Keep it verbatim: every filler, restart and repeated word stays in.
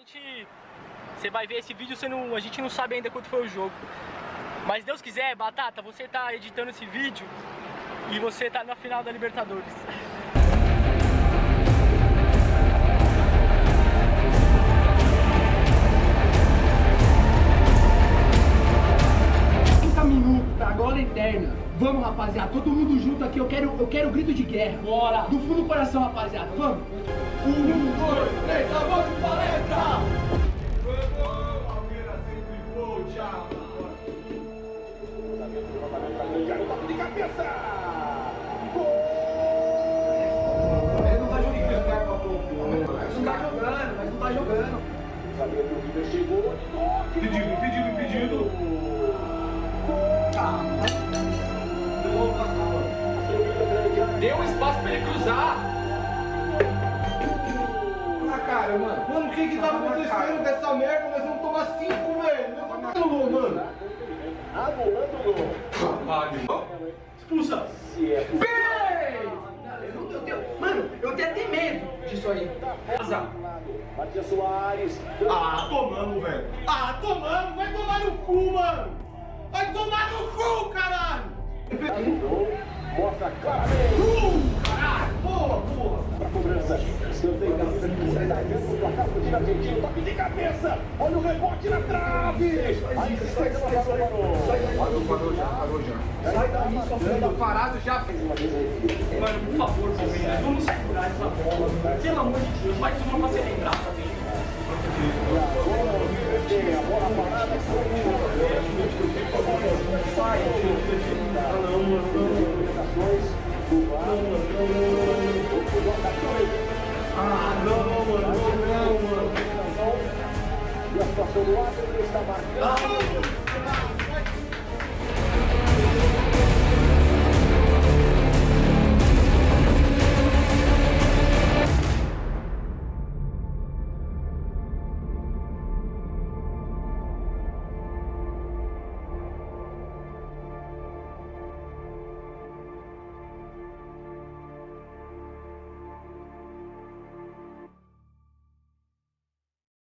gente, você vai ver esse vídeo, você não, a gente não sabe ainda quanto foi o jogo. Mas Deus quiser, Batata, você tá editando esse vídeo e você tá na final da Libertadores. trinta minutos, tá? Agora eterna. Vamos, rapaziada, todo mundo junto aqui. Eu quero, eu quero grito de guerra. Bora! Do fundo do coração, rapaziada. Vamos! Um, dois, três, a voz de palestra! Vamos! Palmeiras sempre volte! Toque de cabeça! Gol! Ele não tá jogando, cara, pra pouco. Mas não tá jogando, mas não tá jogando. Sabia que o River chegou. Pedido, pedido, pedido. Deu um espaço pra ele cruzar. Ah, cara, mano. Mano, o que que tá acontecendo dessa merda? Nós vamos tomar cinco, velho. Nós vamos tomar gol, mano. Rapaz, expulsa. Mano, eu tenho até medo disso aí. Matias Soares. Ah, tomando, velho. Ah, tomando. Vai tomar no cu, mano. Vai tomar no cu, caralho. Mostra claramente. Uh, caralho. Porra, porra. Pra cobrança. Escanteio da o placar do time argentino. Toque de cabeça. Olha o rebote na trave. Aí sai da parou. Parou já, parou já. Sai daí, só filho. Parado já. Mano, por favor, Palmeiras, vamos segurar essa bola. Pelo amor de Deus, mais uma pra ser lembrada também. Tem a bola parada. Sai. Não, mano. Ah, não, mano. Não, mano. E a situação do lado está marcando.